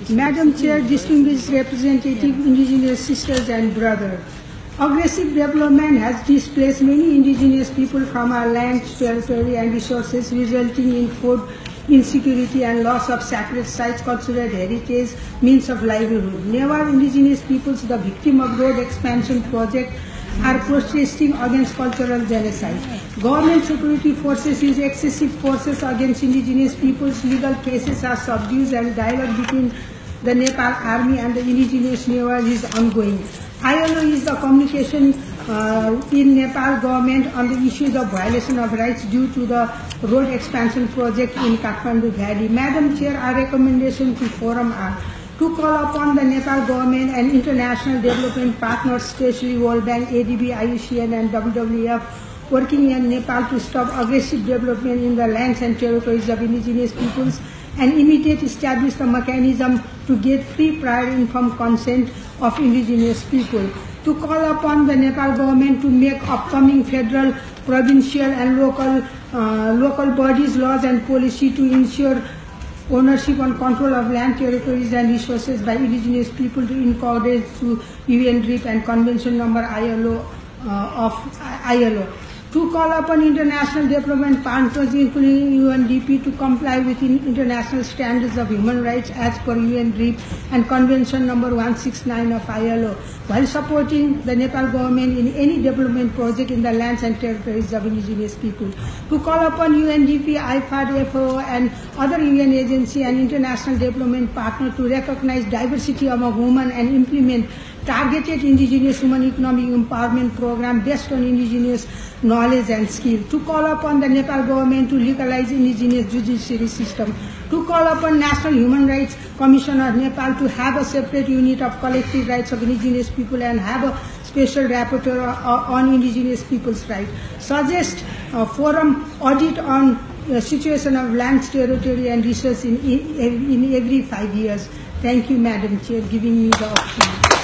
Madam Chair, distinguished representative, indigenous sisters and brothers. Aggressive development has displaced many indigenous people from our land, territory and resources, resulting in food insecurity and loss of sacred sites, cultural heritage, means of livelihood. Newar indigenous peoples, the victim of road expansion project, are protesting against cultural genocide. Government security forces use excessive forces against indigenous peoples. Legal cases are subdued and dialogue between the Nepal army and the indigenous Newar is ongoing. ILO is the communication in Nepal government on the issues of violation of rights due to the road expansion project in Kathmandu Valley. Madam Chair, our recommendation to Forum are to call upon the Nepal government and international development partners, especially World Bank, ADB, IUCN and WWF, working in Nepal to stop aggressive development in the lands and territories of indigenous peoples and immediately establish the mechanism to get free, prior informed consent of indigenous people. To call upon the Nepal government to make upcoming federal, provincial and local bodies, laws and policy to ensure ownership and control of land, territories and resources by indigenous people to encourage to UNDRIP and Convention number ILO of ILO. To call upon international development partners, including UNDP, to comply with international standards of human rights as per UNDRIP and Convention number 169 of ILO, while supporting the Nepal government in any development project in the lands and territories of indigenous people. To call upon UNDP, IFAD, FAO and other UN agency and international development partners to recognize diversity among women and implement targeted indigenous women economic empowerment program based on indigenous knowledge and skill. To call upon the Nepal government to legalize indigenous judiciary system. To call upon National Human Rights Commission of Nepal to have a separate unit of collective rights of indigenous people and have a special rapporteur on indigenous people's rights. Suggest a forum audit on situation of lands, territory and resources in every 5 years. Thank you, Madam Chair, giving me the opportunity.